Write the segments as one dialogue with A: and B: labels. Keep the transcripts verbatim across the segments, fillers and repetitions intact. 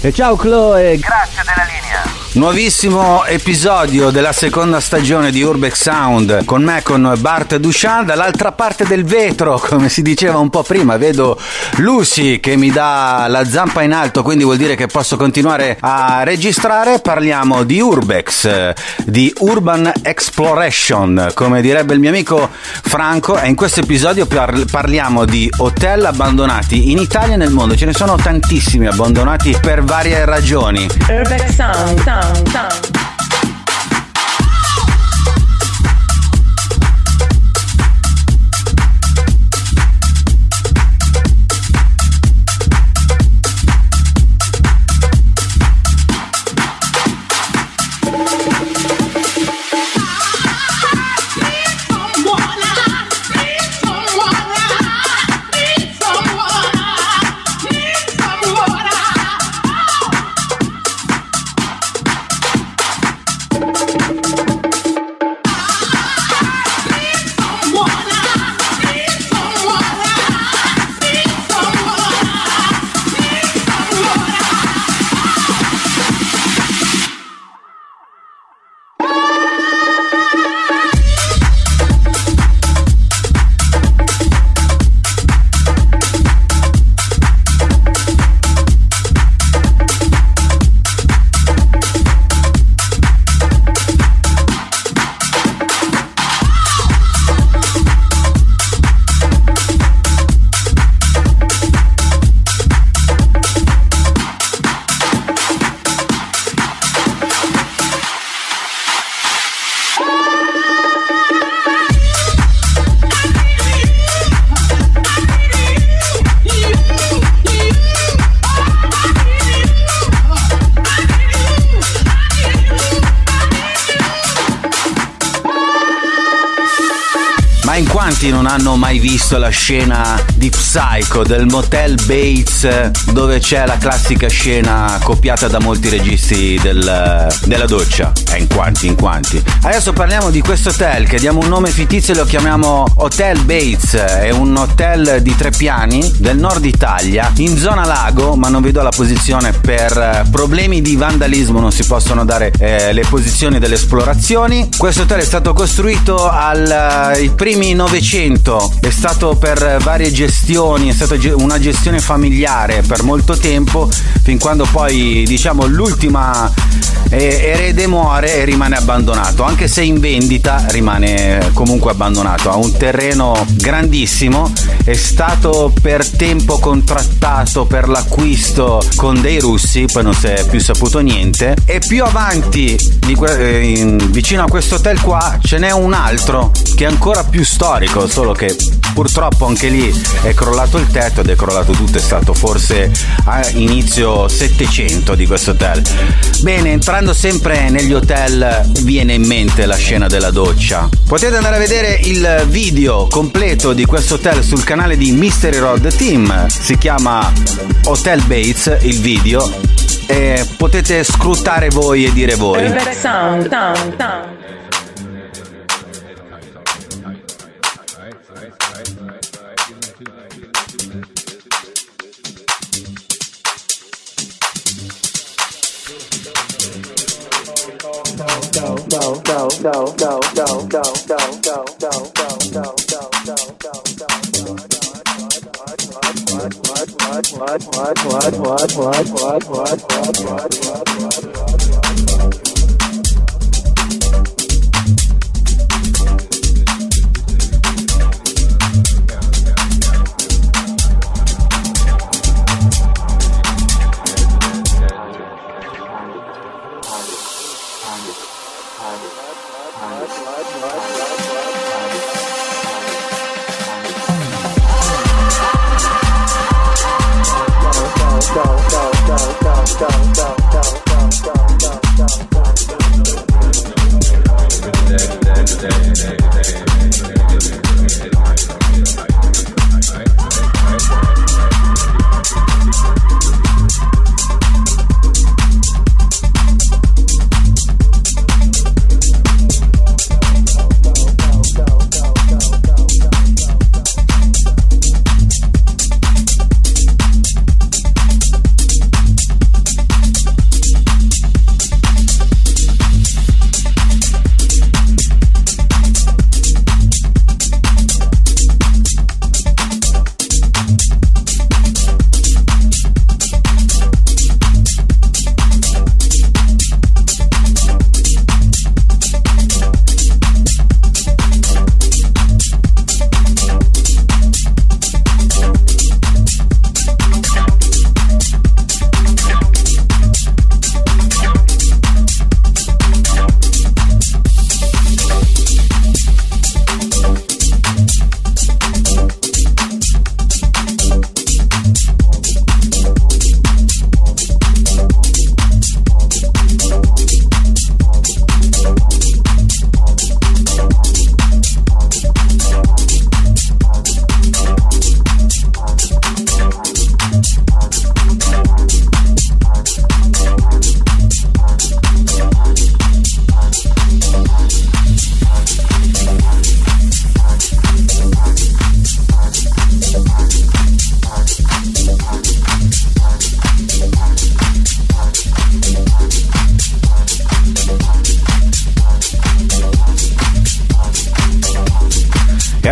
A: E ciao Chloe.
B: Grazie della linea.
C: Nuovissimo episodio della seconda stagione di Urbex Sound con me, con Bart Duchamp. Dall'altra parte del vetro, come si diceva un po' prima, vedo Lucy che mi dà la zampa in alto, quindi vuol dire che posso continuare a registrare. Parliamo di Urbex, di Urban Exploration, come direbbe il mio amico Franco, e in questo episodio par- parliamo di hotel abbandonati in Italia e nel mondo. Ce ne sono tantissimi abbandonati per varie ragioni.
D: Urbex Sound, sound, sound.
C: In quanti non hanno mai visto la scena di Psycho del motel Bates, dove c'è la classica scena copiata da molti registi del, della doccia? Eh, in quanti, in quanti. Adesso parliamo di questo hotel che diamo un nome fittizio e lo chiamiamo Hotel Bates. È un hotel di tre piani del nord Italia, in zona lago, ma non vi do la posizione per problemi di vandalismo, non si possono dare eh, le posizioni delle esplorazioni. Questo hotel è stato costruito ai primi novecento, è stato per varie gestioni, è stata una gestione familiare per molto tempo, fin quando poi, diciamo, l'ultima erede muore e rimane abbandonato, anche se in vendita rimane comunque abbandonato. Ha un terreno grandissimo, è stato per tempo contrattato per l'acquisto con dei russi, poi non si è più saputo niente. E più avanti di que- in, vicino a questo hotel qua ce n'è un altro che è ancora più storico, solo che purtroppo anche lì è crollato il tetto ed è crollato tutto. È stato forse a inizio settecento di questo hotel. Bene, entrando sempre negli hotel viene in mente la scena della doccia. Potete andare a vedere il video completo di questo hotel sul canale di Mystery Road Team, si chiama Hotel Bates il video, e potete scrutare voi e dire voi.
D: Urbex Sound, sound, sound.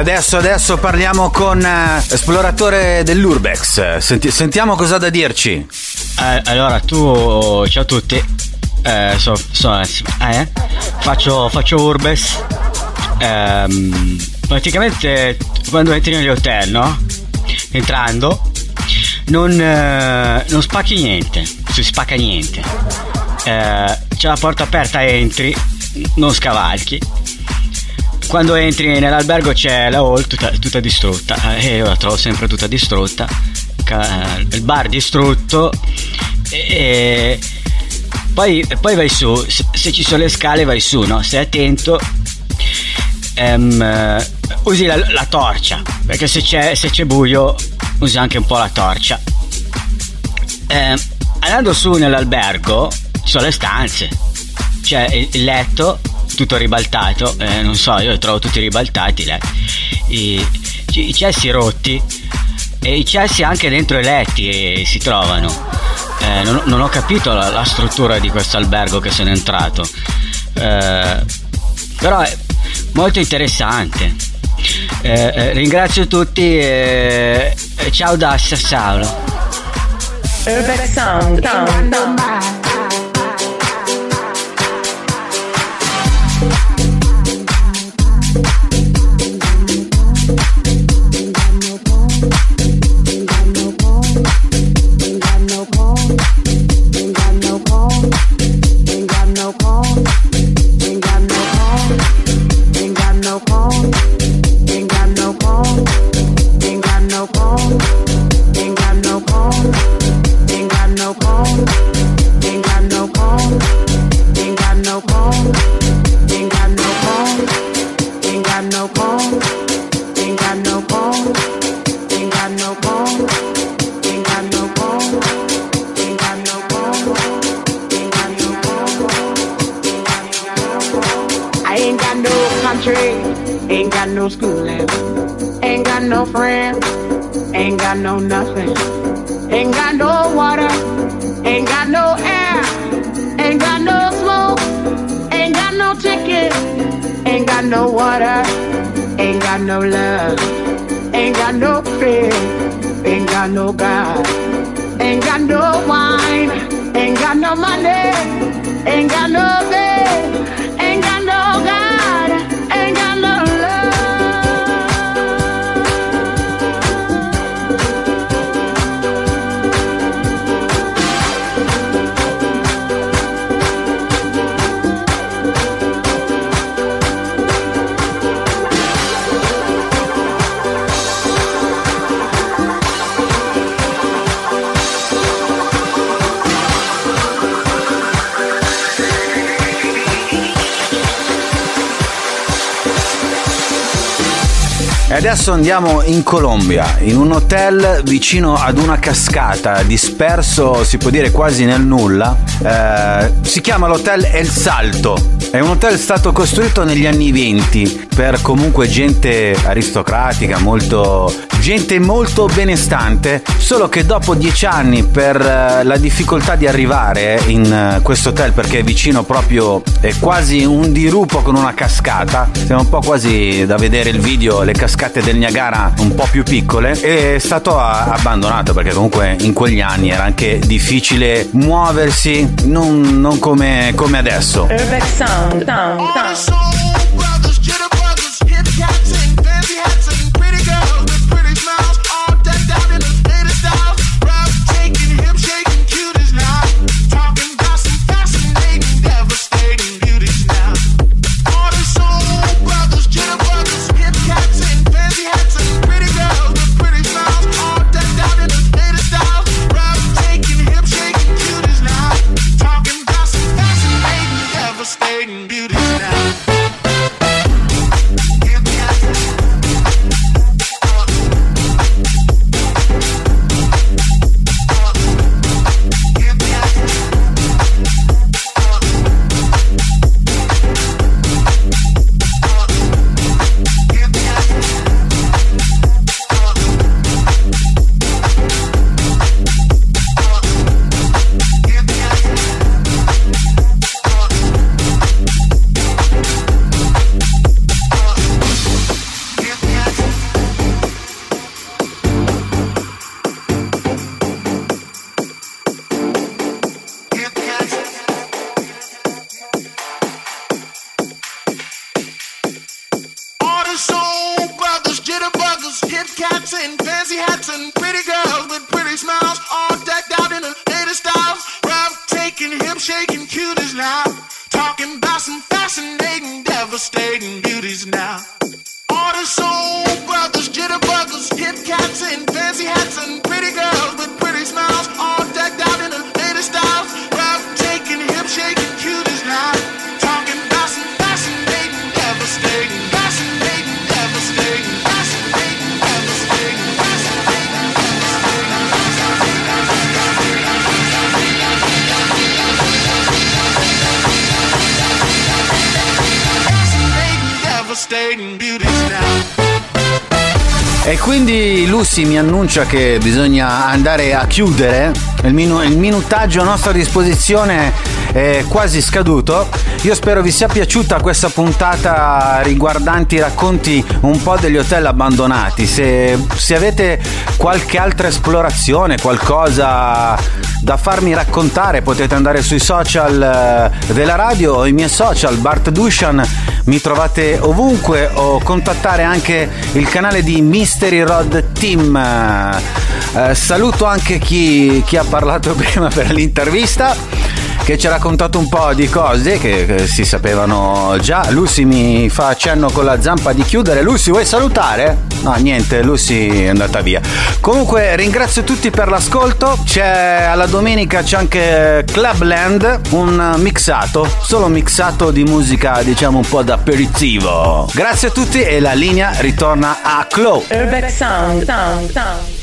C: adesso, adesso parliamo con uh, esploratore dell'Urbex. Senti, sentiamo cosa ha da dirci.
A: Eh, allora, tu, ciao a tutti. Eh, so, so, eh, faccio, faccio Urbex. Eh, praticamente quando entri negli hotel, no? Entrando, non, eh, non spacchi niente, si spacca niente. Eh, c'è la porta aperta, entri, non scavalchi. Quando entri nell'albergo c'è la hall tutta, tutta distrutta, e io la trovo sempre tutta distrutta. Il bar distrutto, e poi, poi vai su, se, se ci sono le scale vai su, no? Stai attento, um, usi la, la torcia, perché se c'è, se c'è buio usi anche un po' la torcia. Um, andando su nell'albergo ci sono le stanze, c'è il, il letto tutto ribaltato, eh, non so, io li trovo tutti ribaltati, i, i cessi rotti, e i cessi anche dentro i letti si trovano. Eh, non, non ho capito la, la struttura di questo albergo che sono entrato, eh, però è molto interessante. Eh, eh, ringrazio tutti e eh, ciao da Sassuolo.
D: Urbex Sound, sound, sound.
B: Ain't got no schooling, ain't got no friends, ain't got no nothing, ain't got no water, ain't got no air, ain't got no smoke, ain't got no ticket, ain't got no water, ain't got no love, ain't got no fear, ain't got no God, ain't got no wine, ain't got no money, ain't got no bed, ain't got no God, ain't got no love.
C: E adesso andiamo in Colombia, in un hotel vicino ad una cascata, disperso si può dire quasi nel nulla. Eh, si chiama l'hotel El Salto. È un hotel stato costruito negli anni venti per comunque gente aristocratica, molto gente molto benestante, solo che dopo dieci anni, per la difficoltà di arrivare in questo hotel, perché è vicino proprio, è quasi un dirupo con una cascata, siamo un po' quasi da vedere il video, le cascate del Niagara un po' più piccole, è stato abbandonato perché comunque in quegli anni era anche difficile muoversi, non, non come, come adesso.
D: Urbex Sound, sound, sound.
E: Beauty now.
C: E quindi Lucy mi annuncia che bisogna andare a chiudere, il, minu- il minutaggio a nostra disposizione è quasi scaduto. Io spero vi sia piaciuta questa puntata riguardante i racconti un po' degli hotel abbandonati. Se, se avete qualche altra esplorazione, qualcosa da farmi raccontare, potete andare sui social della radio o i miei social, Bart Dushan, mi trovate ovunque, o contattare anche il canale di Mystery Rod Team. Eh, saluto anche chi, chi ha parlato prima per l'intervista, che ci ha raccontato un po' di cose che, che si sapevano già. Lucy mi fa accenno con la zampa di chiudere. Lucy, vuoi salutare? No, niente, Lucy è andata via. Comunque ringrazio tutti per l'ascolto. C'è alla domenica, c'è anche Clubland, un mixato, solo mixato di musica, diciamo un po' d'aperitivo. Grazie a tutti e la linea ritorna a Chloe.
D: Urbex Sound, sound, sound.